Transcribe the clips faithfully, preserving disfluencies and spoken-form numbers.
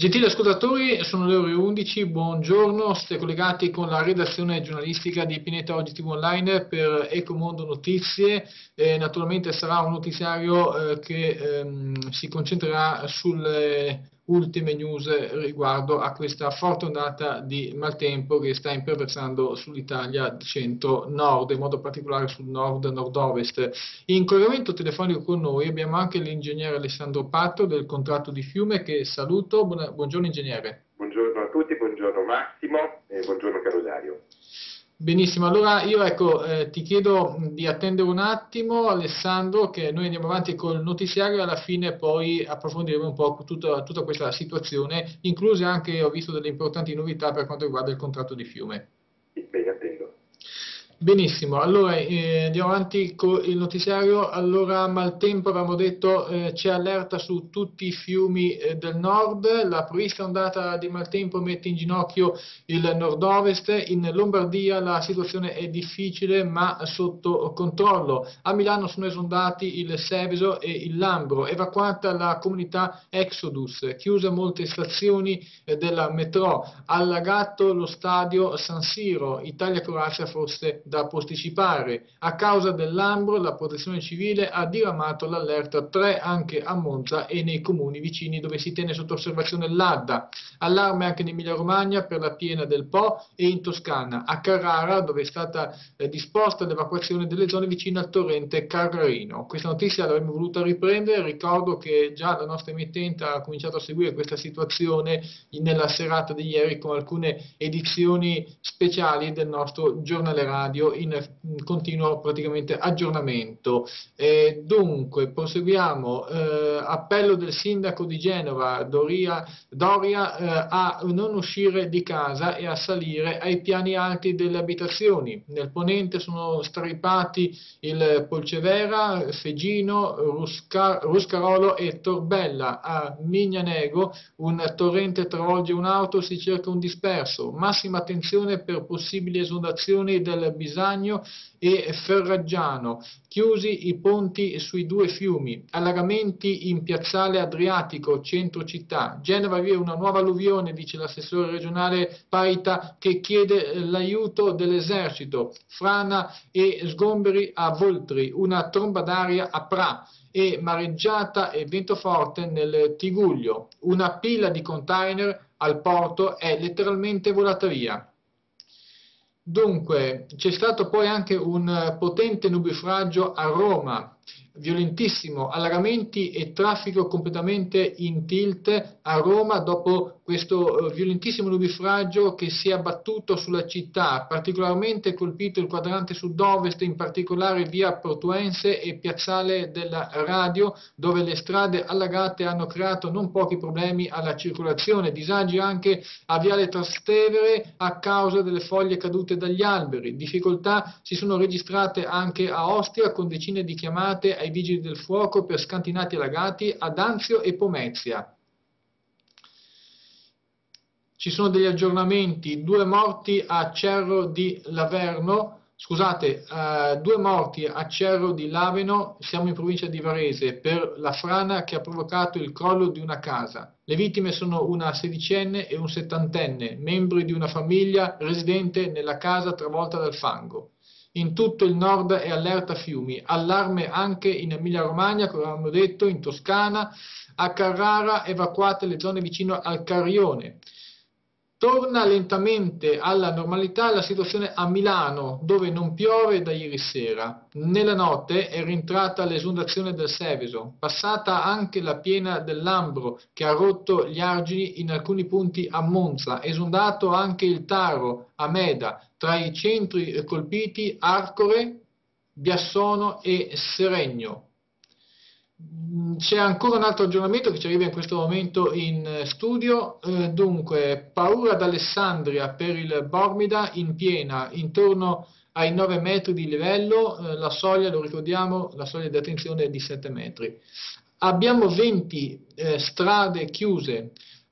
Gentili ascoltatori, sono le ore undici, buongiorno, siete collegati con la redazione giornalistica di Pineta Oggi T V Online per Ecomondo Notizie. Eh, naturalmente sarà un notiziario eh, che ehm, si concentrerà sulle ultime news riguardo a questa forte ondata di maltempo che sta imperversando sull'Italia centro-nord, in modo particolare sul nord-nord-ovest. In collegamento telefonico con noi abbiamo anche l'ingegnere Alessandro Patto del Contratto di Fiume, che saluto. Buona- buongiorno ingegnere. Buongiorno a tutti, buongiorno Massimo e buongiorno caro Dario. Benissimo, allora io ecco, eh, ti chiedo di attendere un attimo, Alessandro, che noi andiamo avanti col notiziario e alla fine poi approfondiremo un po' tutta, tutta questa situazione, incluse anche, ho visto, delle importanti novità per quanto riguarda il contratto di Fiume. Sì, bene, attendo. Benissimo, allora eh, andiamo avanti con il notiziario. Allora, maltempo, avevamo detto, eh, c'è allerta su tutti i fiumi eh, del nord. La prevista ondata di maltempo mette in ginocchio il nord-ovest. In Lombardia la situazione è difficile ma sotto controllo. A Milano sono esondati il Seveso e il Lambro, evacuata la comunità Exodus, chiuse molte stazioni eh, della metro, allagato lo stadio San Siro, Italia-Croazia forse da posticipare. A causa del Lambro la protezione civile ha diramato l'allerta tre anche a Monza e nei comuni vicini dove si tiene sotto osservazione l'Adda. Allarme anche in Emilia Romagna per la piena del Po e in Toscana, a Carrara dove è stata eh, disposta l'evacuazione delle zone vicine al torrente Carrarino. Questa notizia l'avremmo voluta riprendere, ricordo che già la nostra emittente ha cominciato a seguire questa situazione nella serata di ieri con alcune edizioni speciali del nostro giornale radio in continuo praticamente aggiornamento. E dunque proseguiamo. Eh, appello del sindaco di Genova Doria, Doria eh, a non uscire di casa e a salire ai piani alti delle abitazioni. Nel ponente sono straripati il Polcevera, Fegino, Rusca, Ruscarolo e Torbella. A Mignanego un torrente travolge un'auto, si cerca un disperso. Massima attenzione per possibili esondazioni del Bisagno e Ferraggiano, chiusi i ponti sui due fiumi, allagamenti in piazzale Adriatico, centro città. Genova vive una nuova alluvione, dice l'assessore regionale Paita, che chiede l'aiuto dell'esercito. Frana e sgomberi a Voltri, una tromba d'aria a Pra e mareggiata e vento forte nel Tiguglio. Una pila di container al porto è letteralmente volata via. Dunque, c'è stato poi anche un potente nubifragio a Roma, violentissimo, allagamenti e traffico completamente in tilt a Roma dopo questo violentissimo nubifragio che si è abbattuto sulla città, particolarmente colpito il quadrante sud-ovest, in particolare via Portuense e piazzale della Radio, dove le strade allagate hanno creato non pochi problemi alla circolazione, disagi anche a viale Trastevere a causa delle foglie cadute dagli alberi. Difficoltà si sono registrate anche a Ostia con decine di chiamate ai vigili del fuoco per scantinati allagati ad Anzio e Pomezia. Ci sono degli aggiornamenti: due morti a Cerro di Laverno, scusate, uh, due morti a Cerro di Laveno, siamo in provincia di Varese, per la frana che ha provocato il crollo di una casa. Le vittime sono una sedicenne e un settantenne, membri di una famiglia residente nella casa travolta dal fango. In tutto il nord è allerta fiumi, allarme anche in Emilia Romagna, come avevamo detto, in Toscana, a Carrara evacuate le zone vicino al Carrione. Torna lentamente alla normalità la situazione a Milano, dove non piove da ieri sera. Nella notte è rientrata l'esondazione del Seveso, passata anche la piena del Lambro, che ha rotto gli argini in alcuni punti a Monza, esondato anche il Taro a Meda, tra i centri colpiti Arcore, Biassono e Seregno. C'è ancora un altro aggiornamento che ci arriva in questo momento in studio. Eh, dunque, paura ad Alessandria per il Bormida in piena, intorno ai nove metri di livello, eh, la soglia, lo ricordiamo, la soglia di attenzione è di sette metri. Abbiamo venti eh, strade chiuse,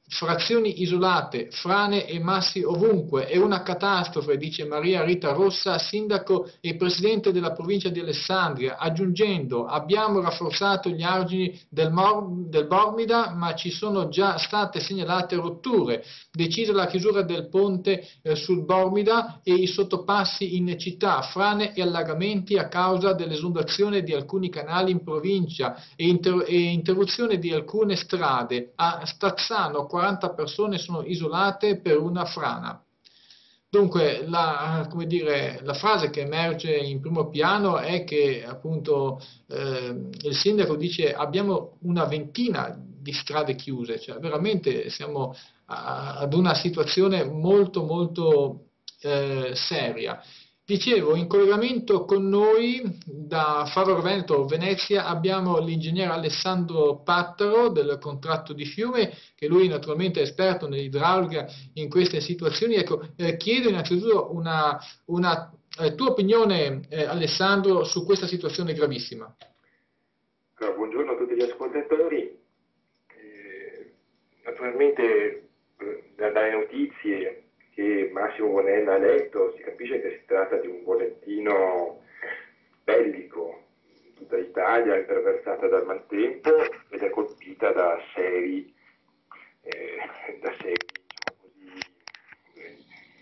frazioni isolate, frane e massi ovunque, è una catastrofe, dice Maria Rita Rossa, sindaco e presidente della provincia di Alessandria, aggiungendo: abbiamo rafforzato gli argini del, del Bormida, ma ci sono già state segnalate rotture, decisa la chiusura del ponte eh, sul Bormida e i sottopassi in città, frane e allagamenti a causa dell'esondazione di alcuni canali in provincia e, inter e interruzione di alcune strade. A Stazzano quaranta persone sono isolate per una frana. Dunque, la, come dire, la frase che emerge in primo piano è che appunto eh, il sindaco dice: abbiamo una ventina di strade chiuse, cioè veramente siamo a, ad una situazione molto molto eh, seria. Dicevo, in collegamento con noi da Faro Veneto, Venezia, abbiamo l'ingegnere Alessandro Pattaro del contratto di fiume, che lui naturalmente è esperto nell'idraulica in queste situazioni. Ecco, eh, chiedo innanzitutto una, una eh, tua opinione, eh, Alessandro, su questa situazione gravissima. Allora, buongiorno a tutti gli ascoltatori. Eh, naturalmente eh, dalle notizie che Massimo Bonella ha letto si capisce che si tratta di un bollettino bellico. Tutta l'Italia è imperversata dal maltempo ed è colpita da seri, eh, da seri diciamo così, eh,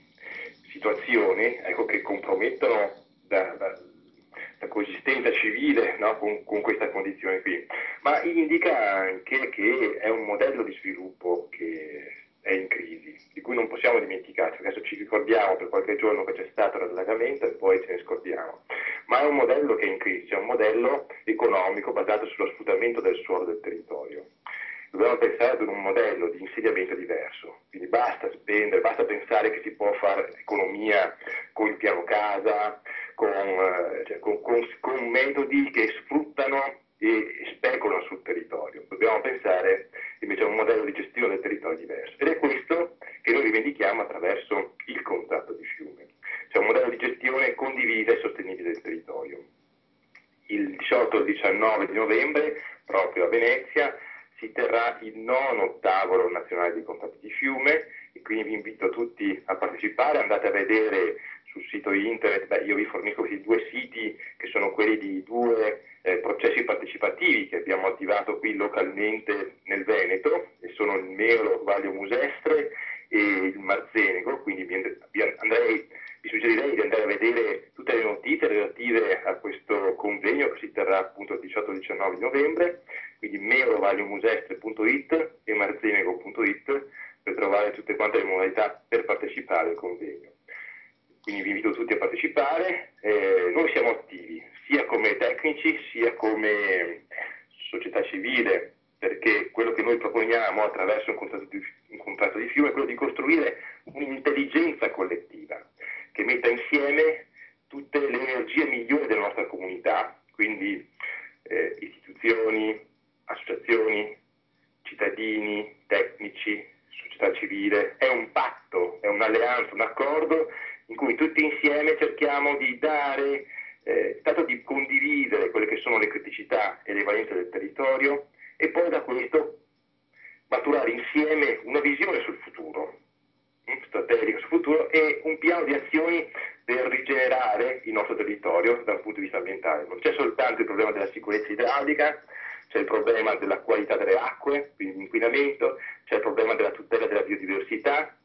situazioni ecco, che compromettono da, da, la coesistenza civile, no, con, con questa condizione qui, ma indica anche che è un modello di sviluppo che è in crisi, di cui non possiamo dimenticarci. Adesso ci ricordiamo per qualche giorno che c'è stato l'allagamento e poi ce ne scordiamo, ma è un modello che è in crisi, è un modello economico basato sullo sfruttamento del suolo del territorio. Dobbiamo pensare ad un modello di insediamento diverso, quindi basta spendere, basta pensare che si può fare economia con il piano casa, con, cioè, con, con, con metodi che sfruttano e speculano sul territorio. Dobbiamo pensare invece a un modello di gestione del territorio diverso, ed è questo che noi rivendichiamo attraverso il contratto di fiume, cioè un modello di gestione condivisa e sostenibile del territorio. Il diciotto e il diciannove di novembre, proprio a Venezia, si terrà il nono tavolo nazionale di contratti di fiume, e quindi vi invito tutti a partecipare. Andate a vedere sul sito internet, beh, io vi fornisco questi due siti che sono quelli di due eh, processi partecipativi che abbiamo attivato qui localmente nel Veneto, e sono il Meolo Vaglio Musestre e il Marzenego, quindi vi, vi, andrei, vi suggerirei di andare a vedere tutte le notizie relative a questo convegno che si terrà appunto il diciotto e diciannove di novembre, quindi meolovagliomusestre punto it e marzenego punto it per trovare tutte quante le modalità per partecipare al convegno. Quindi vi invito tutti a partecipare. Eh, noi siamo attivi sia come tecnici sia come società civile, perché quello che noi proponiamo attraverso un contratto di, un contratto di fiume è quello di costruire un'intelligenza collettiva che metta insieme tutte le energie migliori della nostra comunità, quindi eh, istituzioni, associazioni, cittadini, tecnici, società civile. È un patto, è un'alleanza, un accordo in cui tutti insieme cerchiamo di dare, eh, tanto di condividere quelle che sono le criticità e le valenze del territorio, e poi da questo maturare insieme una visione sul futuro, strategica sul futuro, e un piano di azioni per rigenerare il nostro territorio da un punto di vista ambientale. Non c'è soltanto il problema della sicurezza idraulica, c'è il problema della qualità delle acque, quindi l'inquinamento, c'è il problema della tutela della biodiversità,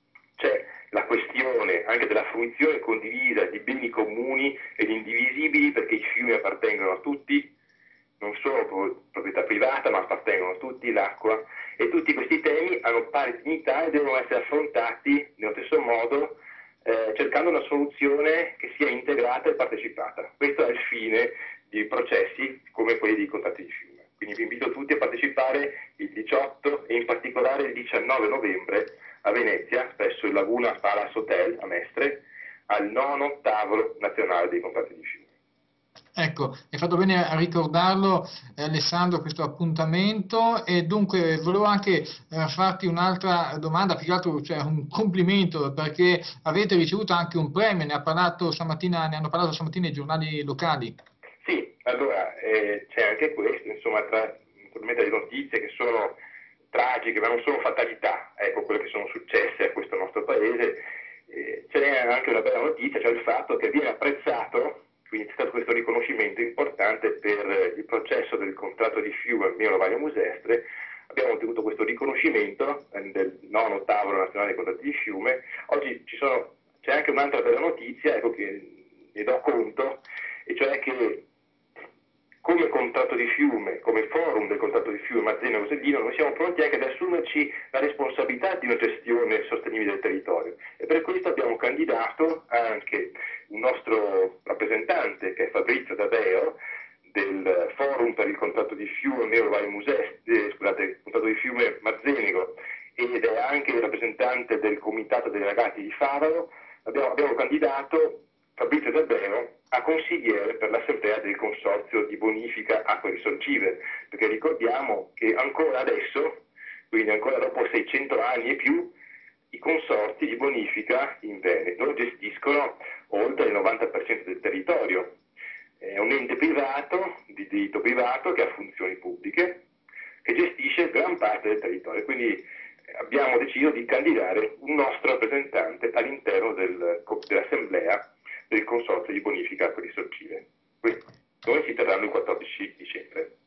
c'è la questione anche della fruizione condivisa di beni comuni ed indivisibili, perché i fiumi appartengono a tutti, non sono proprietà privata ma appartengono a tutti, l'acqua, e tutti questi temi hanno pari dignità e devono essere affrontati nello stesso modo, eh, cercando una soluzione che sia integrata e partecipata. Questo è il fine di processi come quelli di contratti di fiume. Quindi vi invito tutti a partecipare il diciotto e in particolare il diciannove novembre a Venezia, presso il Laguna Palace Hotel a Mestre, al nono tavolo nazionale dei contratti di fiume. Ecco, hai fatto bene a ricordarlo, eh, Alessandro, questo appuntamento, e dunque volevo anche eh, farti un'altra domanda, più che altro cioè un complimento, perché avete ricevuto anche un premio, ne ha parlato stamattina, ne hanno parlato stamattina i giornali locali. Sì, allora eh, c'è anche questo, insomma, tra le notizie che sono tragiche, ma non sono fatalità, ecco, quelle che sono successe a questo nostro paese. Eh, ce n'è anche una bella notizia, cioè il fatto che viene apprezzato, quindi c'è stato questo riconoscimento importante per il processo del contratto di fiume Melo Valle Musestre. Abbiamo ottenuto questo riconoscimento del nono tavolo nazionale dei contratti di fiume. Oggi ci sono, c'è anche un'altra bella notizia, ecco, che ne do conto, e cioè che come contratto di fiume, come forum del contratto di fiume Mazzeno Rosellino, noi siamo pronti anche ad assumerci la responsabilità di una gestione sostenibile del territorio, e per questo abbiamo candidato anche un nostro rappresentante, che è Fabrizio D'Adeo, del forum per il contratto di fiume Melo Valle Musestre, eh, scusate, il contratto di fiume Mazzenico, ed è anche il rappresentante del comitato dei ragazzi di Favaro. Abbiamo, abbiamo candidato Fabrizio D'Adeo a consigliere per l'assemblea del consorzio di bonifica acque risorgive, perché ricordiamo che ancora adesso, quindi ancora dopo seicento anni e più, i consorzi di bonifica in Veneto gestiscono oltre il novanta per cento del territorio. È un ente privato, di diritto privato, che ha funzioni pubbliche, che gestisce gran parte del territorio. Quindi abbiamo deciso di candidare un nostro rappresentante all'interno del, dell'assemblea del consorzio di bonifica acque risorgive. Noi si terranno il quattordici dicembre.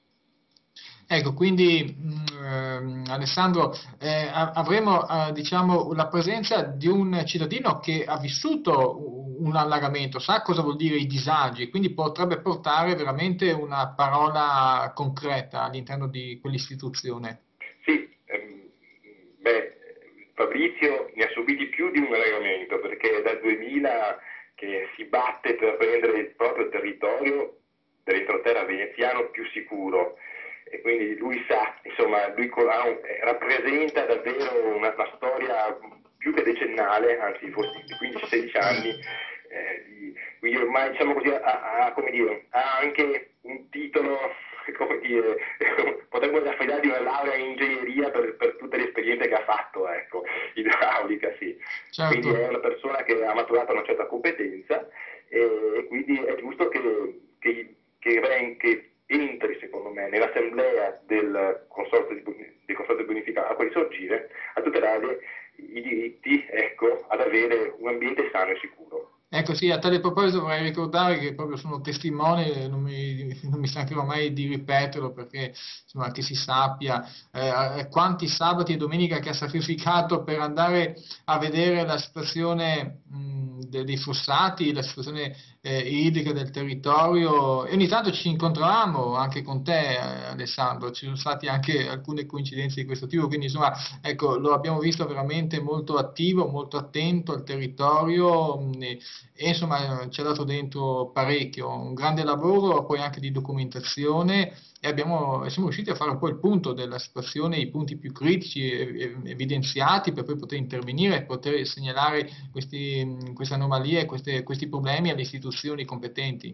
Ecco, quindi mh, ehm, Alessandro, eh, a- avremo eh, diciamo, la presenza di un cittadino che ha vissuto u- un allagamento, sa cosa vuol dire i disagi, quindi potrebbe portare veramente una parola concreta all'interno di quell'istituzione. Sì, ehm, beh, Fabrizio ne ha subiti più di un allagamento, perché è dal duemila che si batte per rendere il proprio territorio dell'entroterra veneziano più sicuro, e quindi lui sa, insomma, lui ha un- eh, rappresenta davvero una, una storia più che decennale, anzi forse di quindici sedici anni, eh, di- quindi ormai, diciamo così, ha, ha- come dire, ha anche un titolo, come dire, potremmo affidargli una laurea in ingegneria per, per tutte le esperienze che ha fatto, ecco, idraulica, sì. Quindi Certo. è una persona che ha maturato una certa competenza, e, e quindi è giusto che, che, che, ven- che entri, secondo me, nell'assemblea del consorzio di, boni- del consorzio di bonifica acqua risorgive a tutelare i diritti, ecco, ad avere un ambiente sano e sicuro. Ecco sì, a tale proposito vorrei ricordare che proprio sono testimone, non mi, non mi stancherò mai di ripeterlo perché insomma che si sappia eh, quanti sabati e domenica che ha sacrificato per andare a vedere la situazione mh, de- dei fossati, la situazione eh, idrica del territorio, e ogni tanto ci incontravamo anche con te, eh, Alessandro, ci sono state anche alcune coincidenze di questo tipo, quindi insomma ecco, lo abbiamo visto veramente molto attivo, molto attento al territorio. Mh, e, e insomma ci ha dato dentro parecchio, un grande lavoro poi anche di documentazione, e abbiamo, e siamo riusciti a fare un po' il punto della situazione, i punti più critici eh, evidenziati per poi poter intervenire e poter segnalare questi, queste anomalie, queste- questi problemi alle istituzioni competenti.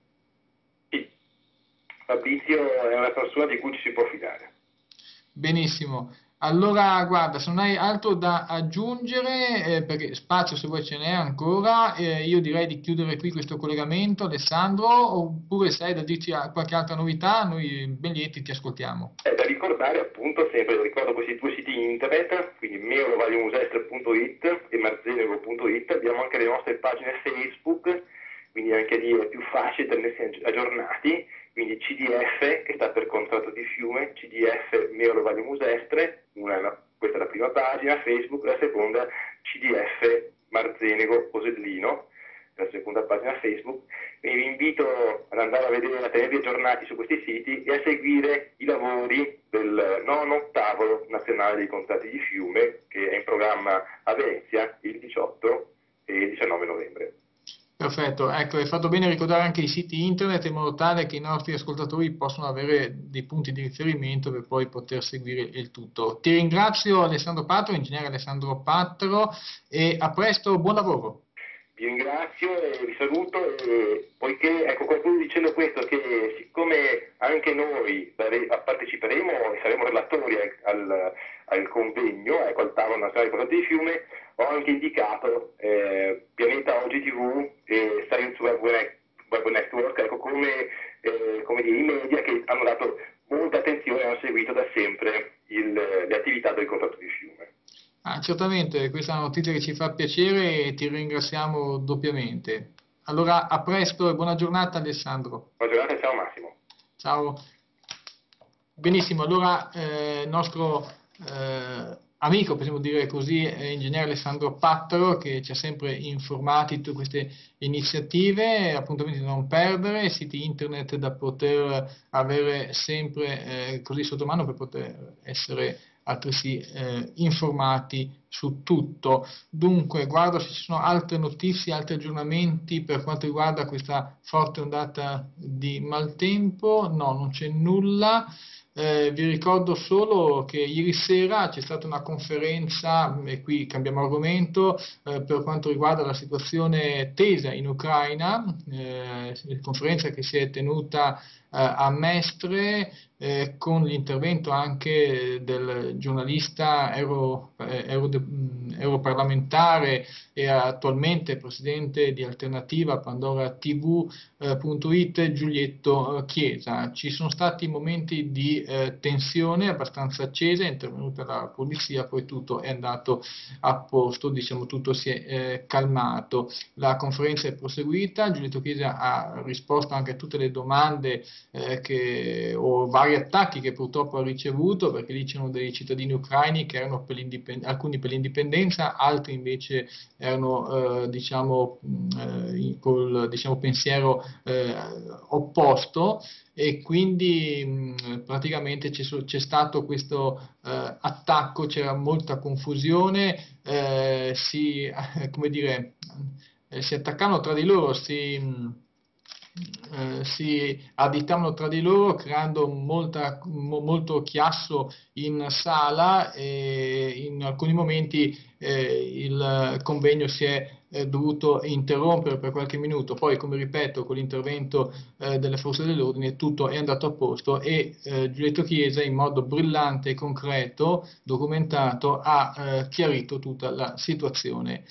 Sì, Fabrizio è una persona di cui ci si può fidare. Benissimo. Allora, guarda, se non hai altro da aggiungere, eh, perché spazio se vuoi ce n'è ancora, eh, io direi di chiudere qui questo collegamento, Alessandro, oppure se hai da dirci a- qualche altra novità, noi ben lieti ti ascoltiamo. È da ricordare, appunto, sempre ricordo questi due siti internet, quindi meolovallemusestre punto it e marzenego punto it. Abbiamo anche le nostre pagine Facebook, quindi anche lì è più facile tenersi aggiornati, quindi C D F, che sta per contratto di fiume, C D F Meolo Valle Musestre, una, è la- questa è la prima pagina Facebook, la seconda C D F Marzenego Posellino, la seconda pagina Facebook. Quindi vi invito ad andare a vedere, a tenervi aggiornati su questi siti e a seguire i lavori del nono tavolo nazionale dei contratti di fiume, che è in programma a Venezia il diciotto e il diciannove novembre. Perfetto, ecco, hai fatto bene a ricordare anche i siti internet in modo tale che i nostri ascoltatori possano avere dei punti di riferimento per poi poter seguire il tutto. Ti ringrazio Alessandro Patro, ingegnere Alessandro Patro, e a presto, buon lavoro. Vi ringrazio e vi saluto, e poiché, ecco, concludo dicendo questo, che siccome anche noi dare- parteciperemo e saremo relatori al, al- al convegno, ecco, al tavolo nazionale dei contratti di fiume, ho anche indicato eh, Pianeta Oggi tivù e Science Web, Web Network, ecco, come, eh, come dire, i media che hanno dato molta attenzione associazione hanno seguito da sempre il, le attività del contratto di fiume. Ah, certamente, questa è una notizia che ci fa piacere e ti ringraziamo doppiamente. Allora, a presto e buona giornata Alessandro. Buona giornata, ciao Massimo. Ciao. Benissimo, allora eh, il nostro eh, amico, possiamo dire così, è ingegnere Alessandro Pattaro, che ci ha sempre informati di tutte queste iniziative, appuntamenti da non perdere, siti internet da poter avere sempre eh, così sotto mano per poter essere altresì eh, informati su tutto. Dunque, guardo se ci sono altre notizie, altri aggiornamenti per quanto riguarda questa forte ondata di maltempo. No, non c'è nulla. Eh, vi ricordo solo che ieri sera c'è stata una conferenza, e qui cambiamo argomento, eh, per quanto riguarda la situazione tesa in Ucraina, eh, conferenza che si è tenuta eh, a Mestre, eh, con l'intervento anche del giornalista euro, eh, euro, europarlamentare e attualmente presidente di Alternativa Pandora T V punto it, Giulietto Chiesa. Ci sono stati momenti di eh, tensione abbastanza accesa, è intervenuta la polizia, poi tutto è andato a posto, diciamo tutto si è eh, calmato. La conferenza è proseguita, Giulietto Chiesa ha risposto anche a tutte le domande eh, che, o vari attacchi che purtroppo ha ricevuto, perché lì c'erano dei cittadini ucraini che erano per alcuni per l'indipendenza, altri invece erano eh, diciamo eh, col diciamo, pensiero eh, opposto, e quindi mh, praticamente c'è stato questo eh, attacco, c'era molta confusione, eh, si, eh, come dire, eh, si attaccavano tra di loro, si... Mh, Eh, si additavano tra di loro creando molta, mo, molto chiasso in sala, e in alcuni momenti eh, il convegno si è eh, dovuto interrompere per qualche minuto, poi come ripeto con l'intervento eh, delle forze dell'ordine tutto è andato a posto e eh, Giulietto Chiesa in modo brillante e concreto, documentato, ha eh, chiarito tutta la situazione.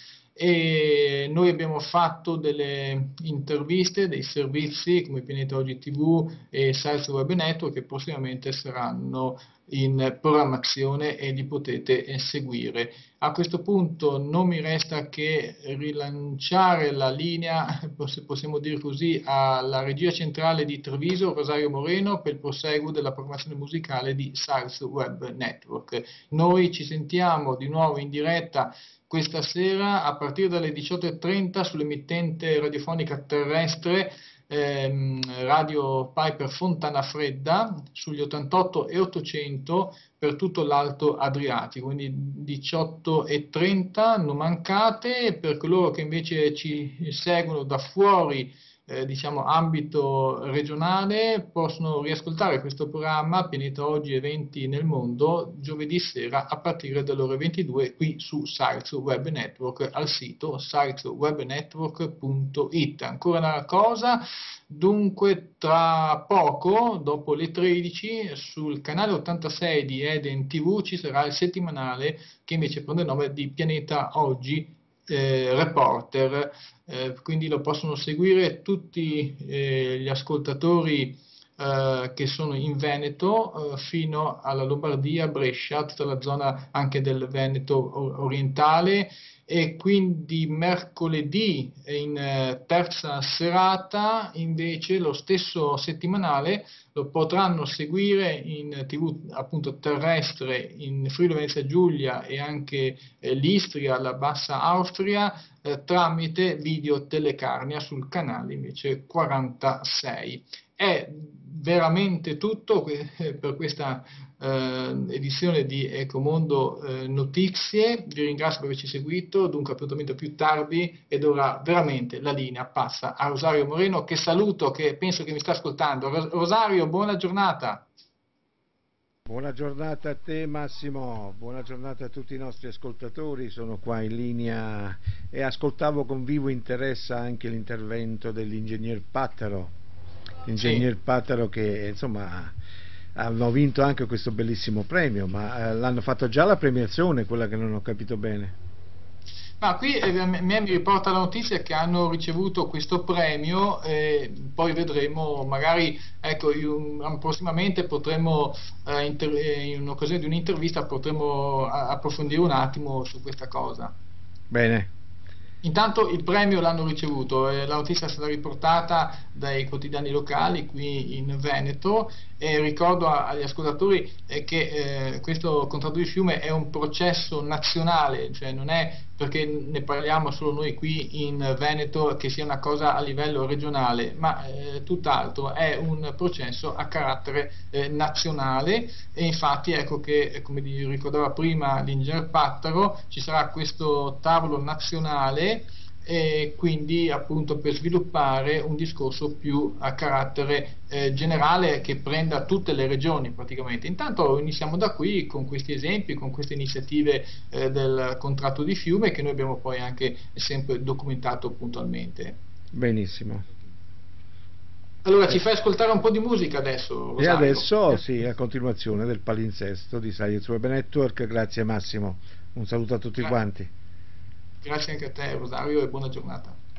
E noi abbiamo fatto delle interviste, dei servizi come Pianeta Oggi T V e Salsa Web Network, che prossimamente saranno in programmazione e li potete seguire. A questo punto non mi resta che rilanciare la linea, se possiamo dire così, alla regia centrale di Treviso, Rosario Moreno, per il proseguo della programmazione musicale di Salsa Web Network. Noi ci sentiamo di nuovo in diretta questa sera a partire dalle diciotto e trenta sull'emittente radiofonica terrestre ehm, Radio Piper Fontana Fredda sugli ottantotto e ottocento per tutto l'Alto Adriatico, quindi diciotto e trenta non mancate. Per coloro che invece ci seguono da fuori Eh, diciamo ambito regionale, possono riascoltare questo programma Pianeta Oggi Eventi nel Mondo giovedì sera a partire dalle ore ventidue qui su Science Web Network al sito science web network punto it. Ancora una cosa, dunque tra poco dopo le tredici sul canale ottantasei di Eden T V ci sarà il settimanale che invece prende il nome di Pianeta Oggi Eh, Reporter, eh, quindi lo possono seguire tutti eh, gli ascoltatori eh, che sono in Veneto eh, fino alla Lombardia, Brescia, tutta la zona anche del Veneto orientale, e quindi mercoledì in eh, terza serata invece lo stesso settimanale lo potranno seguire in tivù appunto terrestre in Friuli Venezia Giulia e anche eh, l'Istria, la Bassa Austria, eh, tramite video telecarnia sul canale invece quarantasei. È veramente tutto per questa eh, edizione di Ecomondo eh, Notizie. Vi ringrazio per averci seguito, dunque appuntamento più tardi, ed ora veramente la linea passa a Rosario Moreno, che saluto, che penso che mi sta ascoltando. Rosario, buona giornata. Buona giornata a te Massimo, buona giornata a tutti i nostri ascoltatori. Sono qua in linea e ascoltavo con vivo interesse anche l'intervento dell'ingegner Pattaro. L'ingegner sì. Pattaro che insomma hanno vinto anche questo bellissimo premio, ma eh, l'hanno fatto già la premiazione, quella che non ho capito bene. Ma qui eh, a me mi riporta la notizia che hanno ricevuto questo premio, e poi vedremo, magari ecco, io, prossimamente potremo, eh, inter- in occasione di un'intervista, potremo a- approfondire un attimo su questa cosa. Bene. Intanto il premio l'hanno ricevuto, eh, la notizia è stata riportata dai quotidiani locali qui in Veneto, e ricordo a- agli ascoltatori eh, che eh, questo contratto di fiume è un processo nazionale, cioè non è perché ne parliamo solo noi qui in Veneto che sia una cosa a livello regionale, ma eh, tutt'altro, è un processo a carattere eh, nazionale, e infatti ecco che, come vi ricordava prima l'ingegner Pattaro, ci sarà questo tavolo nazionale, e quindi appunto per sviluppare un discorso più a carattere eh, generale che prenda tutte le regioni praticamente. Intanto iniziamo da qui con questi esempi, con queste iniziative eh, del contratto di fiume che noi abbiamo poi anche sempre documentato puntualmente. Benissimo. Allora ci fai ascoltare un po' di musica adesso, Rosario? E adesso sì, a continuazione del palinsesto di Science Web Network. Grazie Massimo, un saluto a tutti Gra- quanti. Grazie anche a te, Rosario, e buona giornata.